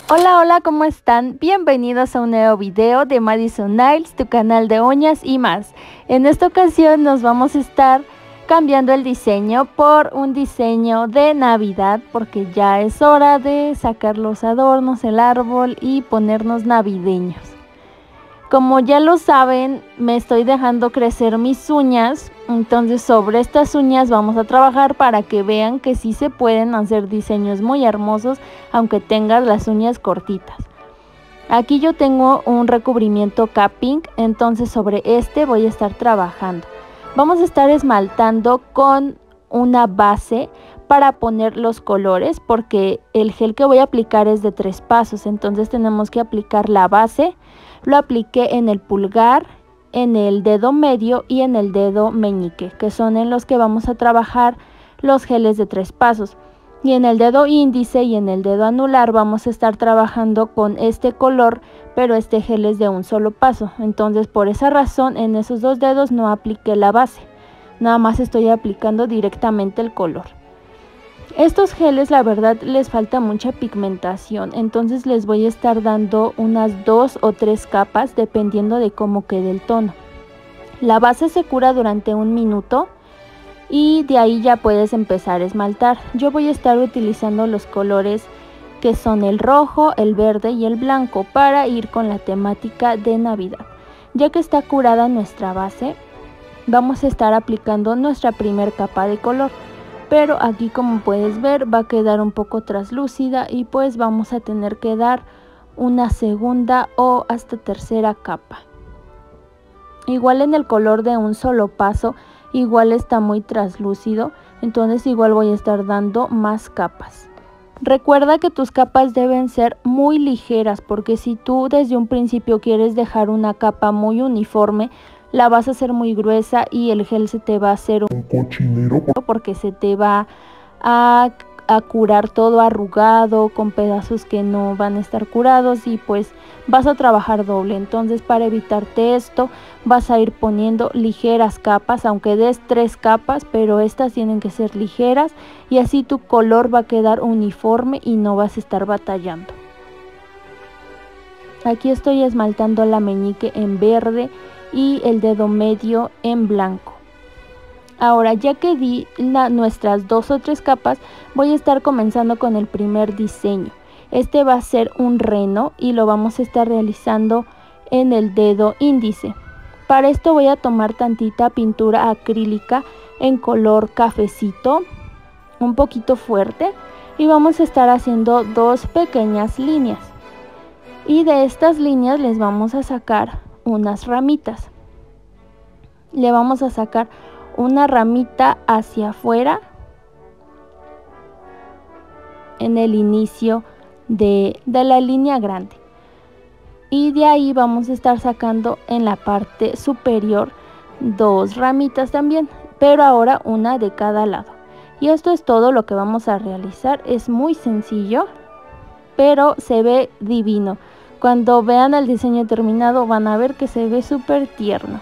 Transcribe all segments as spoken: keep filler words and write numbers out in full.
Hola, hola, ¿cómo están? Bienvenidos a un nuevo video de Madison Nails, tu canal de uñas y más. En esta ocasión nos vamos a estar cambiando el diseño por un diseño de Navidad, porque ya es hora de sacar los adornos, el árbol y ponernos navideños. Como ya lo saben, me estoy dejando crecer mis uñas, entonces sobre estas uñas vamos a trabajar para que vean que sí se pueden hacer diseños muy hermosos aunque tengas las uñas cortitas. Aquí yo tengo un recubrimiento capping, entonces sobre este voy a estar trabajando. Vamos a estar esmaltando con una base para poner los colores, porque el gel que voy a aplicar es de tres pasos, entonces tenemos que aplicar la base. Lo apliqué en el pulgar, en el dedo medio y en el dedo meñique, que son en los que vamos a trabajar los geles de tres pasos. Y en el dedo índice y en el dedo anular vamos a estar trabajando con este color, pero este gel es de un solo paso. Entonces por esa razón en esos dos dedos no apliqué la base, nada más estoy aplicando directamente el color. Estos geles la verdad les falta mucha pigmentación, entonces les voy a estar dando unas dos o tres capas dependiendo de cómo quede el tono. La base se cura durante un minuto y de ahí ya puedes empezar a esmaltar. Yo voy a estar utilizando los colores que son el rojo, el verde y el blanco para ir con la temática de Navidad. Ya que está curada nuestra base, vamos a estar aplicando nuestra primer capa de color. Pero aquí, como puedes ver, va a quedar un poco translúcida y pues vamos a tener que dar una segunda o hasta tercera capa. Igual en el color de un solo paso, igual está muy translúcido, entonces igual voy a estar dando más capas. Recuerda que tus capas deben ser muy ligeras, porque si tú desde un principio quieres dejar una capa muy uniforme, la vas a hacer muy gruesa y el gel se te va a hacer un cochinero porque se te va a, a curar todo arrugado con pedazos que no van a estar curados y pues vas a trabajar doble. Entonces para evitarte esto vas a ir poniendo ligeras capas, aunque des tres capas, pero estas tienen que ser ligeras y así tu color va a quedar uniforme y no vas a estar batallando. Aquí estoy esmaltando la meñique en verde y el dedo medio en blanco. Ahora, ya que di la, nuestras dos o tres capas, voy a estar comenzando con el primer diseño. Este va a ser un reno y lo vamos a estar realizando en el dedo índice. Para esto voy a tomar tantita pintura acrílica en color cafecito, un poquito fuerte, y vamos a estar haciendo dos pequeñas líneas. Y de estas líneas les vamos a sacar unas ramitas. Le vamos a sacar una ramita hacia afuera en el inicio de, de la línea grande, y de ahí vamos a estar sacando en la parte superior dos ramitas también, pero ahora una de cada lado. Y esto es todo lo que vamos a realizar. Es muy sencillo, pero se ve divino. Cuando vean el diseño terminado van a ver que se ve súper tierno.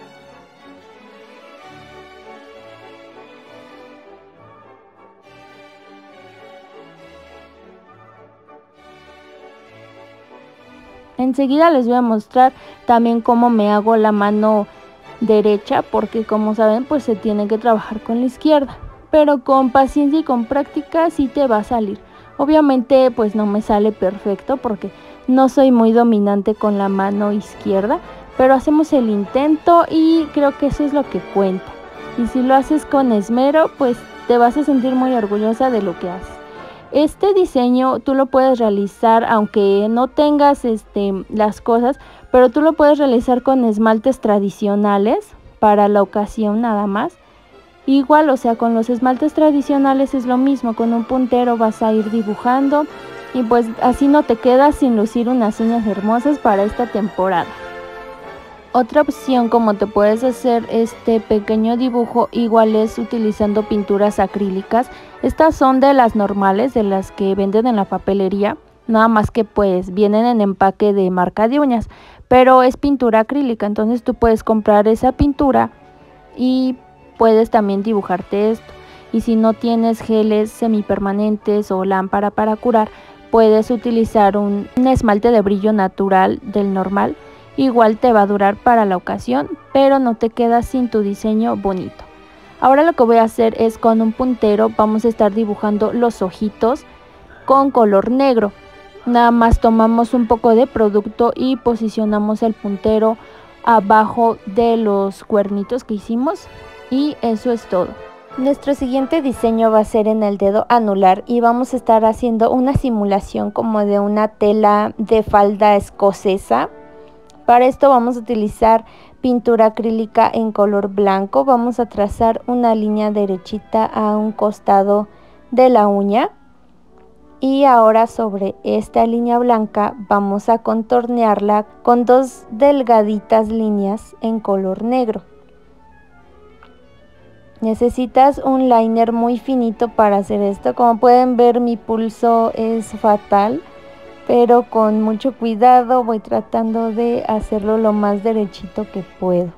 Enseguida les voy a mostrar también cómo me hago la mano derecha, porque como saben pues se tiene que trabajar con la izquierda, pero con paciencia y con práctica sí te va a salir. Obviamente pues no me sale perfecto porque no soy muy dominante con la mano izquierda, pero hacemos el intento y creo que eso es lo que cuenta. Y si lo haces con esmero, pues te vas a sentir muy orgullosa de lo que haces. Este diseño tú lo puedes realizar aunque no tengas este, las cosas, pero tú lo puedes realizar con esmaltes tradicionales para la ocasión nada más. Igual, o sea, con los esmaltes tradicionales es lo mismo, con un puntero vas a ir dibujando y pues así no te quedas sin lucir unas uñas hermosas para esta temporada. Otra opción como te puedes hacer este pequeño dibujo igual es utilizando pinturas acrílicas. Estas son de las normales, de las que venden en la papelería, nada más que pues vienen en empaque de marca de uñas, pero es pintura acrílica, entonces tú puedes comprar esa pintura y puedes también dibujarte esto. Y si no tienes geles semipermanentes o lámpara para curar, puedes utilizar un, un esmalte de brillo natural del normal. Igual te va a durar para la ocasión, pero no te quedas sin tu diseño bonito. Ahora lo que voy a hacer es con un puntero vamos a estar dibujando los ojitos con color negro. Nada más tomamos un poco de producto y posicionamos el puntero abajo de los cuernitos que hicimos y eso es todo. Nuestro siguiente diseño va a ser en el dedo anular y vamos a estar haciendo una simulación como de una tela de falda escocesa. Para esto vamos a utilizar pintura acrílica en color blanco. Vamos a trazar una línea derechita a un costado de la uña. Y ahora sobre esta línea blanca vamos a contornearla con dos delgaditas líneas en color negro. Necesitas un liner muy finito para hacer esto. Como pueden ver, mi pulso es fatal, pero con mucho cuidado voy tratando de hacerlo lo más derechito que puedo.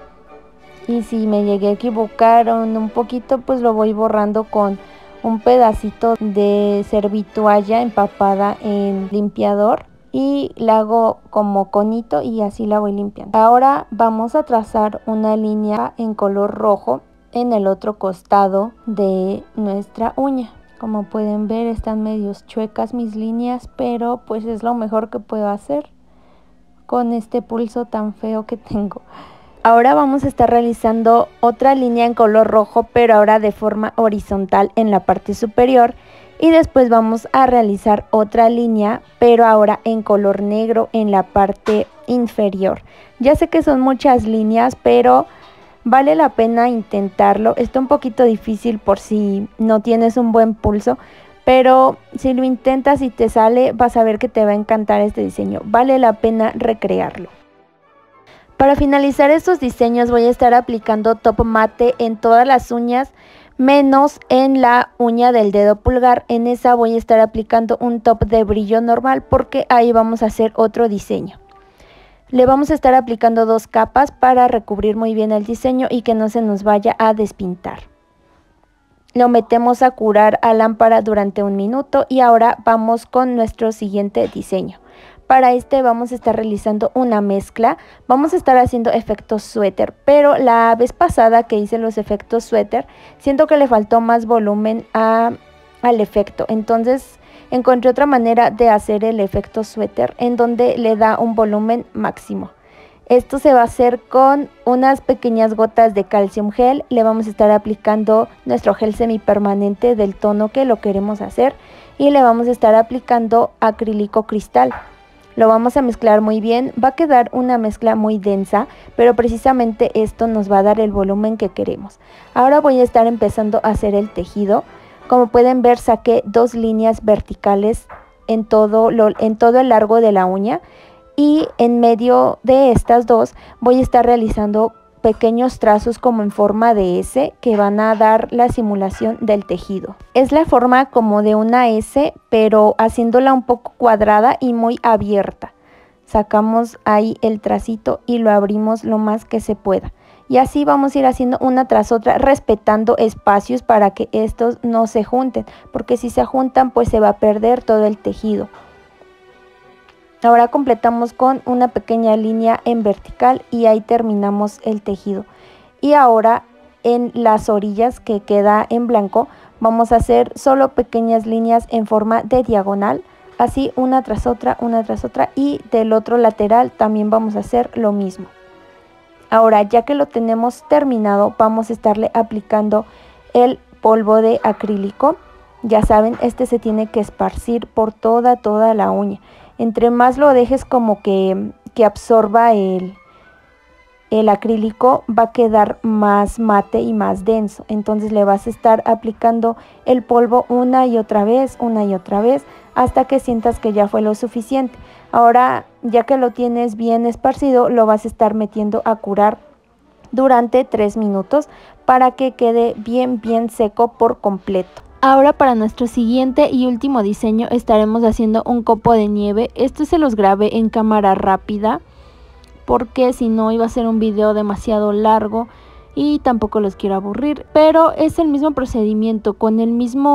Y si me llegué a equivocar un poquito, pues lo voy borrando con un pedacito de servitoalla empapada en limpiador y la hago como conito y así la voy limpiando. Ahora vamos a trazar una línea en color rojo en el otro costado de nuestra uña. Como pueden ver, están medios chuecas mis líneas, pero pues es lo mejor que puedo hacer con este pulso tan feo que tengo. Ahora vamos a estar realizando otra línea en color rojo, pero ahora de forma horizontal en la parte superior. Y después vamos a realizar otra línea, pero ahora en color negro en la parte inferior. Ya sé que son muchas líneas, pero vale la pena intentarlo. Está un poquito difícil por si no tienes un buen pulso, pero si lo intentas y te sale, vas a ver que te va a encantar este diseño. Vale la pena recrearlo. Para finalizar estos diseños voy a estar aplicando top mate en todas las uñas, menos en la uña del dedo pulgar. En esa voy a estar aplicando un top de brillo normal porque ahí vamos a hacer otro diseño. Le vamos a estar aplicando dos capas para recubrir muy bien el diseño y que no se nos vaya a despintar. Lo metemos a curar a lámpara durante un minuto y ahora vamos con nuestro siguiente diseño. Para este vamos a estar realizando una mezcla, vamos a estar haciendo efectos suéter, pero la vez pasada que hice los efectos suéter, siento que le faltó más volumen a, al efecto, entonces encontré otra manera de hacer el efecto suéter en donde le da un volumen máximo. Esto se va a hacer con unas pequeñas gotas de calcium gel, le vamos a estar aplicando nuestro gel semipermanente del tono que lo queremos hacer y le vamos a estar aplicando acrílico cristal. Lo vamos a mezclar muy bien, va a quedar una mezcla muy densa, pero precisamente esto nos va a dar el volumen que queremos. Ahora voy a estar empezando a hacer el tejido. Como pueden ver, saqué dos líneas verticales en todo, lo, en todo el largo de la uña y en medio de estas dos voy a estar realizando pequeños trazos como en forma de S que van a dar la simulación del tejido. Es la forma como de una S, pero haciéndola un poco cuadrada y muy abierta. Sacamos ahí el tracito y lo abrimos lo más que se pueda. Y así vamos a ir haciendo una tras otra, respetando espacios para que estos no se junten, porque si se juntan pues se va a perder todo el tejido. Ahora completamos con una pequeña línea en vertical y ahí terminamos el tejido. Y ahora en las orillas que queda en blanco vamos a hacer solo pequeñas líneas en forma de diagonal, así una tras otra, una tras otra, y del otro lateral también vamos a hacer lo mismo. Ahora ya que lo tenemos terminado vamos a estarle aplicando el polvo de acrílico. Ya saben, este se tiene que esparcir por toda toda la uña. Entre más lo dejes como que, que absorba el, el acrílico, va a quedar más mate y más denso. Entonces le vas a estar aplicando el polvo una y otra vez, una y otra vez, hasta que sientas que ya fue lo suficiente. Ahora, ya que lo tienes bien esparcido, lo vas a estar metiendo a curar durante tres minutos para que quede bien, bien seco por completo. Ahora para nuestro siguiente y último diseño estaremos haciendo un copo de nieve. Esto se los grabé en cámara rápida porque si no iba a ser un video demasiado largo y tampoco los quiero aburrir. Pero es el mismo procedimiento, con el mismo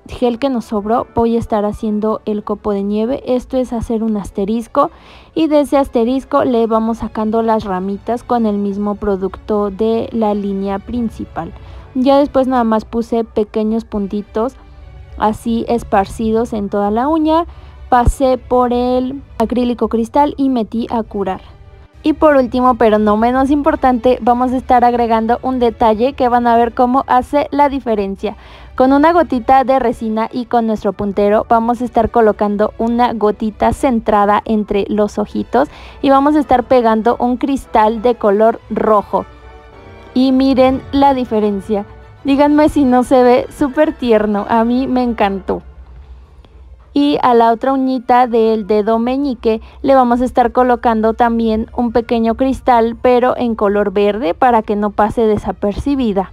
gel que nos sobró voy a estar haciendo el copo de nieve. Esto es hacer un asterisco y de ese asterisco le vamos sacando las ramitas con el mismo producto de la línea principal. Ya después nada más puse pequeños puntitos así esparcidos en toda la uña, pasé por el acrílico cristal y metí a curar. Y por último, pero no menos importante, vamos a estar agregando un detalle que van a ver cómo hace la diferencia. Con una gotita de resina y con nuestro puntero vamos a estar colocando una gotita centrada entre los ojitos y vamos a estar pegando un cristal de color rojo. Y miren la diferencia. Díganme si no se ve súper tierno, a mí me encantó. Y a la otra uñita del dedo meñique le vamos a estar colocando también un pequeño cristal, pero en color verde para que no pase desapercibida.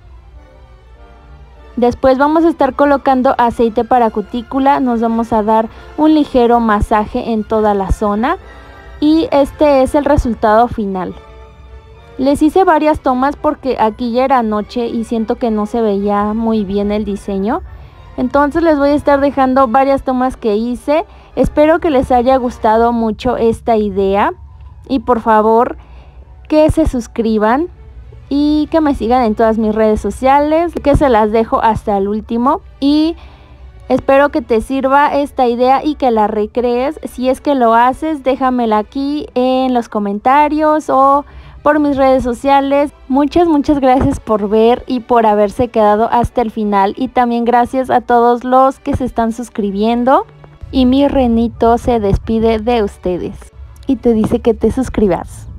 Después vamos a estar colocando aceite para cutícula, nos vamos a dar un ligero masaje en toda la zona y este es el resultado final. Les hice varias tomas porque aquí ya era noche y siento que no se veía muy bien el diseño. Entonces les voy a estar dejando varias tomas que hice. Espero que les haya gustado mucho esta idea. Y por favor que se suscriban y que me sigan en todas mis redes sociales, que se las dejo hasta el último. Y espero que te sirva esta idea y que la recrees. Si es que lo haces, déjamela aquí en los comentarios o por mis redes sociales. Muchas muchas gracias por ver y por haberse quedado hasta el final, y también gracias a todos los que se están suscribiendo. Y mi renito se despide de ustedes y te dice que te suscribas.